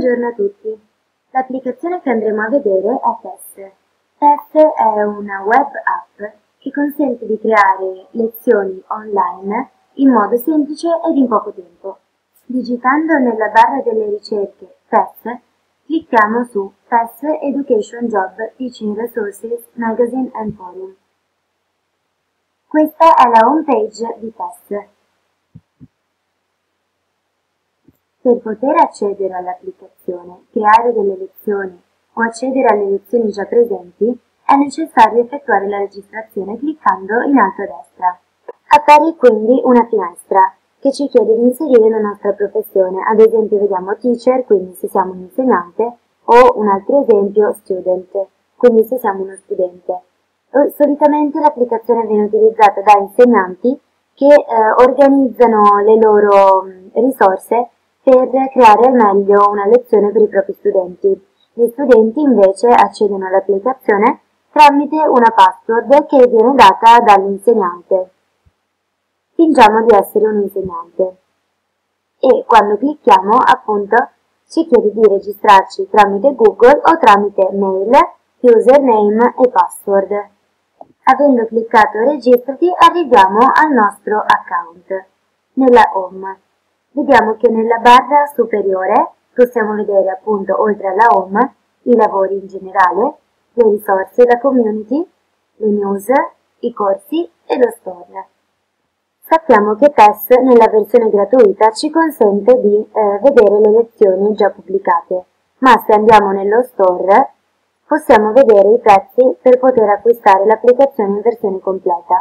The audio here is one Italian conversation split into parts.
Buongiorno a tutti. L'applicazione che andremo a vedere è Tess. Tess è una web app che consente di creare lezioni online in modo semplice ed in poco tempo. Digitando nella barra delle ricerche Tess, clicchiamo su Tess Education Job Teaching Resources Magazine and Forum. Questa è la home page di Tess. Per poter accedere all'applicazione, creare delle lezioni o accedere alle lezioni già presenti, è necessario effettuare la registrazione cliccando in alto a destra. Appare quindi una finestra che ci chiede di inserire la nostra professione, ad esempio vediamo teacher, quindi se siamo un insegnante, o un altro esempio student, quindi se siamo uno studente. Solitamente l'applicazione viene utilizzata da insegnanti che organizzano le loro risorse per creare al meglio una lezione per i propri studenti. Gli studenti invece accedono all'applicazione tramite una password che viene data dall'insegnante. Fingiamo di essere un insegnante e quando clicchiamo, appunto, ci chiede di registrarci tramite Google o tramite mail, username e password. Avendo cliccato registrati, arriviamo al nostro account. Nella home vediamo che nella barra superiore possiamo vedere, appunto, oltre alla home, i lavori in generale, le risorse, la community, le news, i corsi e lo store. Sappiamo che Tess nella versione gratuita ci consente di vedere le lezioni già pubblicate, ma se andiamo nello store possiamo vedere i prezzi per poter acquistare l'applicazione in versione completa.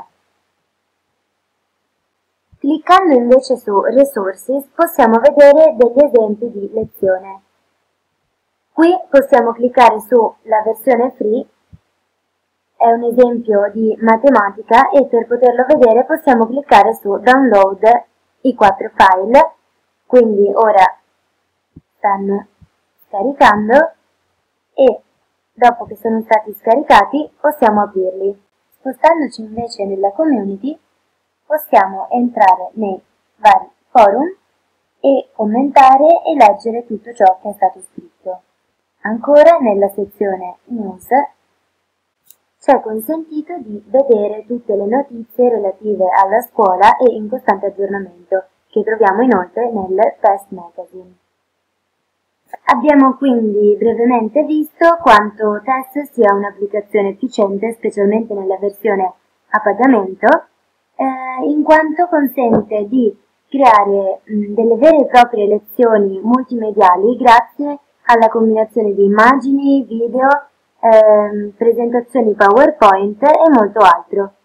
Cliccando invece su Resources possiamo vedere degli esempi di lezione. Qui possiamo cliccare sulla versione free, è un esempio di matematica e per poterlo vedere possiamo cliccare su Download i 4 file, quindi ora stanno scaricando e dopo che sono stati scaricati possiamo aprirli. Spostandoci invece nella community possiamo entrare nei vari forum e commentare e leggere tutto ciò che è stato scritto. Ancora nella sezione News ci è consentito di vedere tutte le notizie relative alla scuola e in costante aggiornamento, che troviamo inoltre nel Tess Magazine. Abbiamo quindi brevemente visto quanto Tess sia un'applicazione efficiente, specialmente nella versione a pagamento, in quanto consente di creare delle vere e proprie lezioni multimediali grazie alla combinazione di immagini, video, presentazioni PowerPoint e molto altro.